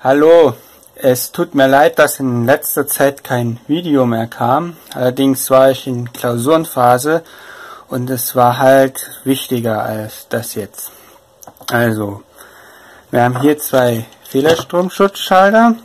Hallo, es tut mir leid, dass in letzter Zeit kein Video mehr kam. Allerdings war ich in Klausurenphase und es war halt wichtiger als das jetzt. Also, wir haben hier zwei Fehlerstromschutzschalter,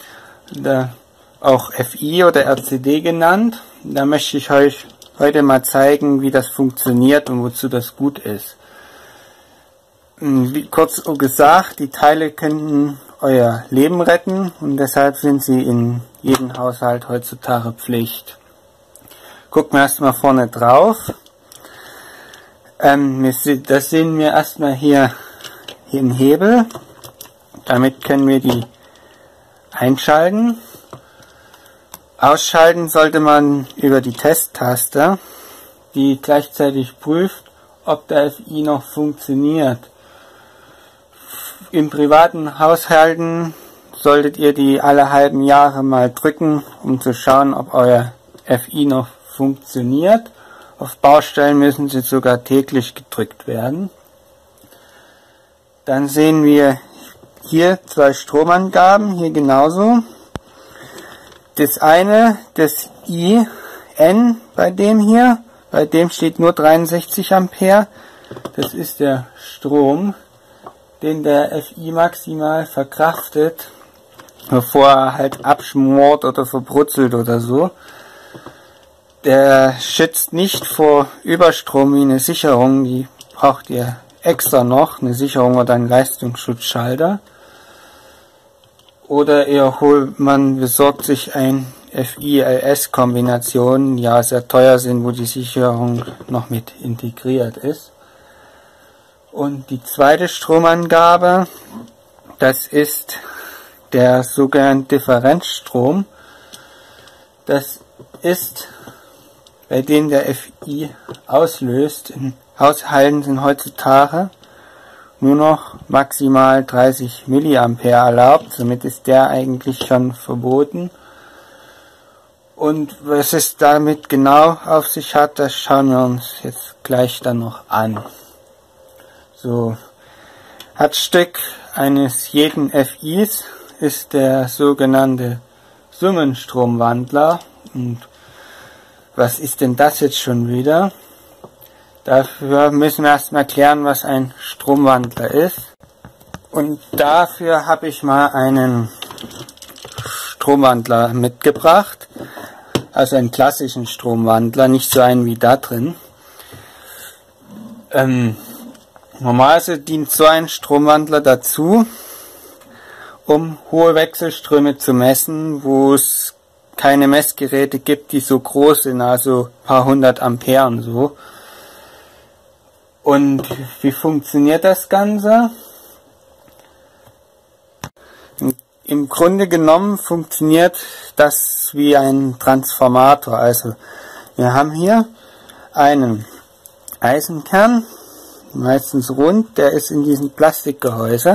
auch FI oder RCD genannt. Da möchte ich euch heute mal zeigen, wie das funktioniert und wozu das gut ist. Wie kurz gesagt, die Teile könnten euer Leben retten und deshalb sind sie in jedem Haushalt heutzutage Pflicht. Gucken wir erstmal vorne drauf. Das sehen wir erstmal hier einen Hebel. Damit können wir die einschalten. Ausschalten sollte man über die Testtaste, die gleichzeitig prüft, ob der FI noch funktioniert. Im privaten Haushalten solltet ihr die alle halben Jahre mal drücken, um zu schauen, ob euer FI noch funktioniert. Auf Baustellen müssen sie sogar täglich gedrückt werden. Dann sehen wir hier zwei Stromangaben, hier genauso. Das eine, das IN bei dem steht nur 63 Ampere. Das ist der Strom, den der FI maximal verkraftet, bevor er halt abschmort oder verbrutzelt oder so. Der schützt nicht vor Überstrom wie eine Sicherung, die braucht ihr extra noch, eine Sicherung oder einen Leistungsschutzschalter. Oder man besorgt sich ein FI-LS-Kombination, ja sehr teuer sind, wo die Sicherung noch mit integriert ist. Und die zweite Stromangabe, das ist der sogenannte Differenzstrom. Das ist, bei dem der FI auslöst. In Haushalten sind heutzutage nur noch maximal 30 Milliampere erlaubt. Somit ist der eigentlich schon verboten. Und was es damit genau auf sich hat, das schauen wir uns jetzt gleich dann noch an. So, Herzstück eines jeden FIs ist der sogenannte Summenstromwandler. Und was ist denn das jetzt schon wieder? Dafür müssen wir erstmal klären, was ein Stromwandler ist. Und dafür habe ich mal einen Stromwandler mitgebracht. Also einen klassischen Stromwandler, nicht so einen wie da drin. Normalerweise dient so ein Stromwandler dazu, um hohe Wechselströme zu messen, wo es keine Messgeräte gibt, die so groß sind, also ein paar hundert Ampere und so. Und wie funktioniert das Ganze? Im Grunde genommen funktioniert das wie ein Transformator. Also wir haben hier einen Eisenkern, meistens rund, der ist in diesem Plastikgehäuse.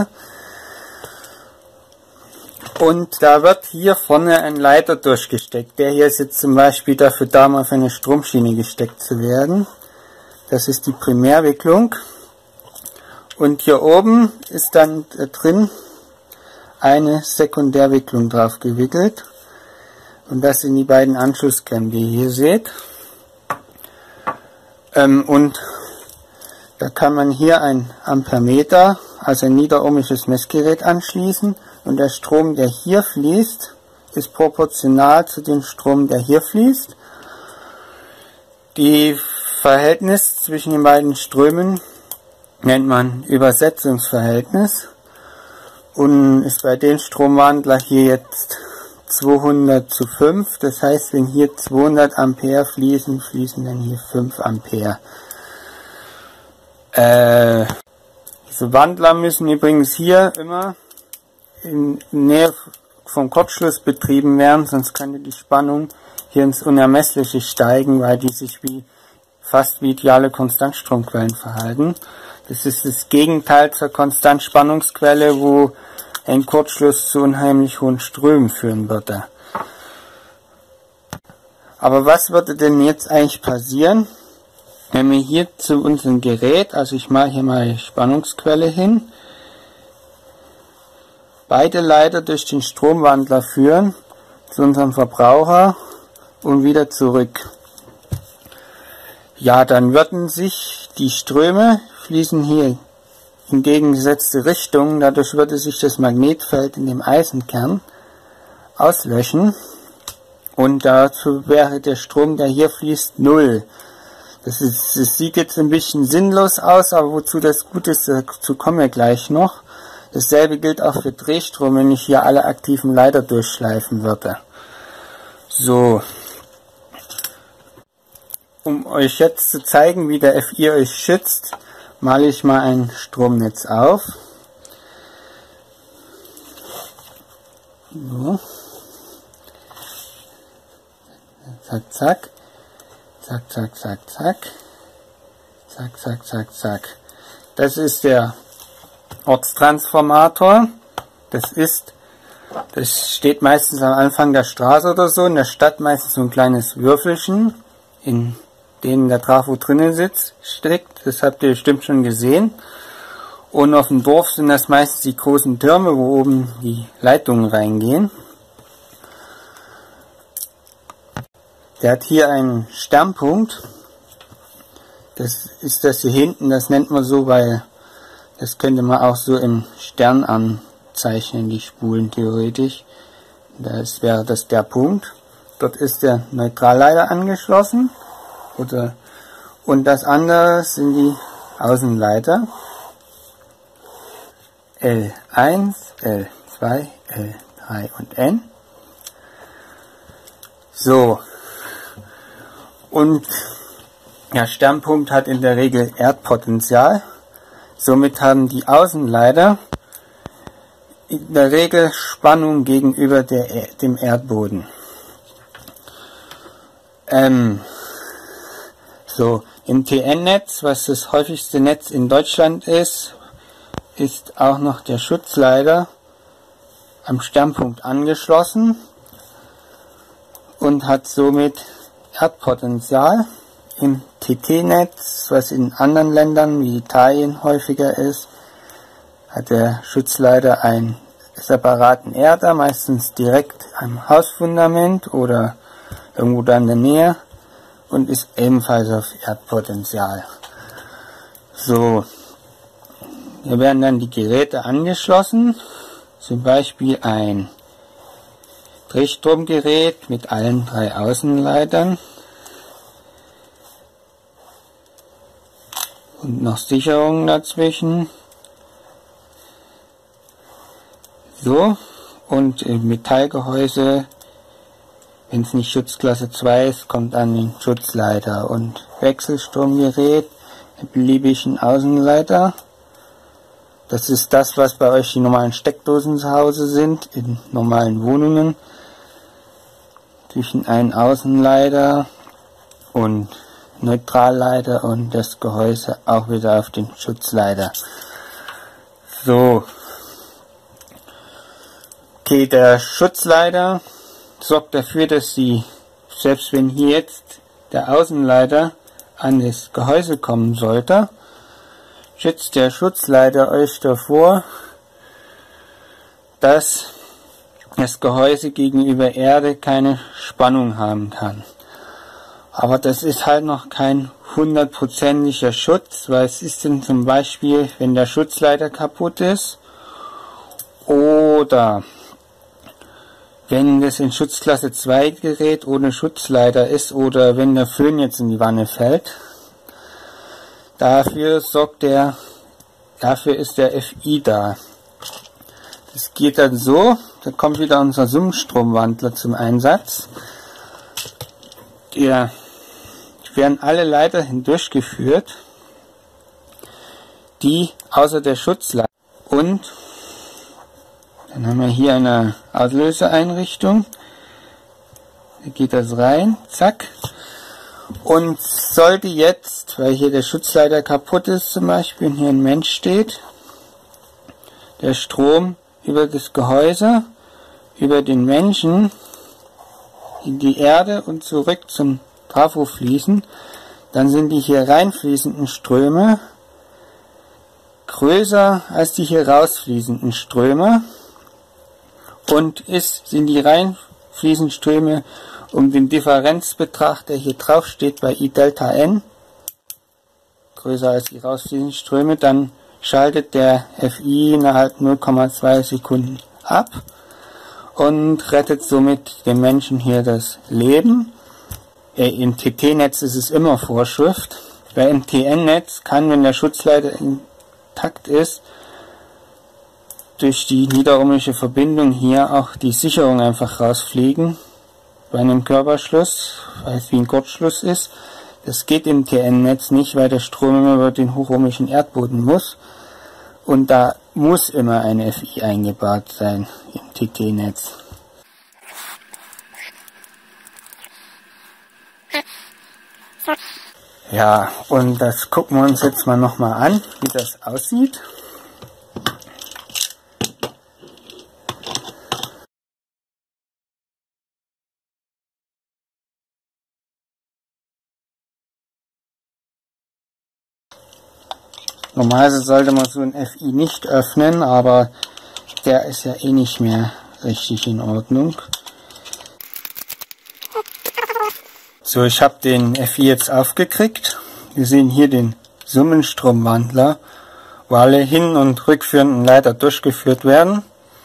Und da wird hier vorne ein Leiter durchgesteckt. Der hier ist jetzt zum Beispiel dafür da, mal auf eine Stromschiene gesteckt zu werden. Das ist die Primärwicklung. Und hier oben ist dann drin eine Sekundärwicklung drauf gewickelt. Und das sind die beiden Anschlussklemmen, die ihr hier seht. Und da kann man hier ein Ampermeter, also ein niederohmisches Messgerät anschließen. Und der Strom, der hier fließt, ist proportional zu dem Strom, der hier fließt. Die Verhältnis zwischen den beiden Strömen nennt man Übersetzungsverhältnis und ist bei dem Stromwandler hier jetzt 200 zu 5. Das heißt, wenn hier 200 Ampere fließen, fließen dann hier 5 Ampere. Diese Wandler müssen übrigens hier immer in Nähe vom Kurzschluss betrieben werden, sonst könnte die Spannung hier ins Unermessliche steigen, weil die sich fast wie ideale Konstantstromquellen verhalten. Das ist das Gegenteil zur Konstantspannungsquelle, wo ein Kurzschluss zu unheimlich hohen Strömen führen würde. Aber was würde denn jetzt eigentlich passieren, wenn wir hier zu unserem Gerät, also ich mache hier mal Spannungsquelle hin, beide Leiter durch den Stromwandler führen zu unserem Verbraucher und wieder zurück. Ja, dann würden sich die Ströme fließen hier in gegengesetzte Richtungen, dadurch würde sich das Magnetfeld in dem Eisenkern auslöschen und dazu wäre der Strom, der hier fließt, 0. Das sieht jetzt ein bisschen sinnlos aus, aber wozu das gut ist, dazu kommen wir gleich noch. Dasselbe gilt auch für Drehstrom, wenn ich hier alle aktiven Leiter durchschleifen würde. So, um euch jetzt zu zeigen, wie der FI euch schützt, male ich mal ein Stromnetz auf. So. Zack, zack. Zack, zack, zack, zack. Zack, zack, zack, zack. Das ist der Ortstransformator. Das steht meistens am Anfang der Straße oder so. In der Stadt meistens so ein kleines Würfelchen, in dem der Trafo drinnen steckt. Das habt ihr bestimmt schon gesehen. Und auf dem Dorf sind das meistens die großen Türme, wo oben die Leitungen reingehen. Der hat hier einen Sternpunkt. Das ist das hier hinten, das nennt man so, weil das könnte man auch so im Stern anzeichnen, die Spulen theoretisch. Das wäre das der Punkt. Dort ist der Neutralleiter angeschlossen. Und das andere sind die Außenleiter. L1, L2, L3 und N. So. Und der Sternpunkt hat in der Regel Erdpotential. Somit haben die Außenleiter in der Regel Spannung gegenüber dem Erdboden. So, im TN-Netz, was das häufigste Netz in Deutschland ist auch noch der Schutzleiter am Sternpunkt angeschlossen und hat somit Erdpotential. Im TT-Netz, was in anderen Ländern wie Italien häufiger ist, hat der Schutzleiter einen separaten Erder, meistens direkt am Hausfundament oder irgendwo da in der Nähe, und ist ebenfalls auf Erdpotential. So, hier werden dann die Geräte angeschlossen, zum Beispiel ein Drehstromgerät mit allen 3 Außenleitern und noch Sicherungen dazwischen. So, und im Metallgehäuse, wenn es nicht Schutzklasse 2 ist, kommt dann den Schutzleiter und Wechselstromgerät mit beliebigen Außenleiter. Das ist das, was bei euch die normalen Steckdosen zu Hause sind, in normalen Wohnungen. Zwischen einen Außenleiter und Neutralleiter und das Gehäuse auch wieder auf den Schutzleiter. So. Okay, der Schutzleiter sorgt dafür, dass selbst wenn hier jetzt der Außenleiter an das Gehäuse kommen sollte, schützt der Schutzleiter euch davor, dass das Gehäuse gegenüber Erde keine Spannung haben kann. Aber das ist halt noch kein hundertprozentiger Schutz, weil es ist denn zum Beispiel, wenn der Schutzleiter kaputt ist oder wenn das in Schutzklasse 2 Gerät ohne Schutzleiter ist oder wenn der Föhn jetzt in die Wanne fällt, dafür ist der FI da. Das geht dann so, da kommt wieder unser Summenstromwandler zum Einsatz. Hier werden alle Leiter hindurchgeführt, die außer der Schutzleiter, und dann haben wir hier eine Auslöseeinrichtung. Da geht das rein, zack. Und sollte jetzt, weil hier der Schutzleiter kaputt ist zum Beispiel und hier ein Mensch steht, der Strom über das Gehäuse, über den Menschen in die Erde und zurück zum Trafo fließen, dann sind die hier reinfließenden Ströme größer als die hier rausfließenden Ströme. und sind die Reinfließenströme um den Differenzbetrag, der hier drauf steht bei I Delta N, größer als die rausfließenden Ströme, dann schaltet der FI innerhalb 0,2 Sekunden ab und rettet somit dem Menschen hier das Leben. Im TT-Netz ist es immer Vorschrift. Bei MTN-Netz kann, wenn der Schutzleiter intakt ist, durch die niederohmische Verbindung hier auch die Sicherung einfach rausfliegen bei einem Körperschluss, weil es wie ein Kurzschluss ist. Das geht im TN-Netz nicht, weil der Strom immer über den hochohmischen Erdboden muss. Und da muss immer ein FI eingebaut sein im TT-Netz. Ja, und das gucken wir uns jetzt mal nochmal an, wie das aussieht. Normalerweise sollte man so ein FI nicht öffnen, aber der ist ja eh nicht mehr richtig in Ordnung. So, ich habe den FI jetzt aufgekriegt. Wir sehen hier den Summenstromwandler, wo alle hin- und rückführenden Leiter durchgeführt werden.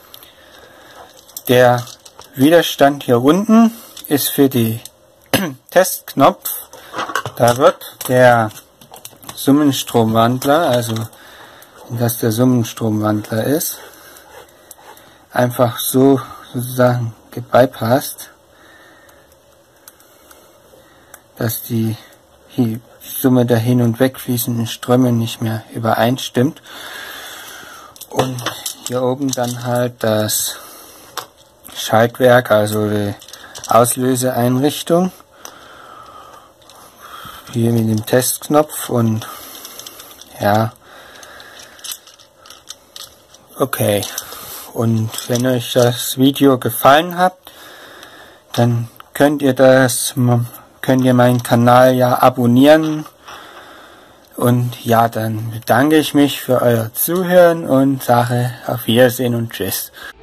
Der Widerstand hier unten ist für die Testknopf. Da wird der Summenstromwandler, also dass der Summenstromwandler ist, einfach so sozusagen gebypasst, dass die Summe der hin- und wegfließenden Ströme nicht mehr übereinstimmt. Und hier oben dann halt das Schaltwerk, also die Auslöseeinrichtung. Hier mit dem Testknopf und ja, okay. Und wenn euch das Video gefallen hat, dann könnt ihr meinen Kanal ja abonnieren. Und ja, dann bedanke ich mich für euer Zuhören und sage auf Wiedersehen und Tschüss.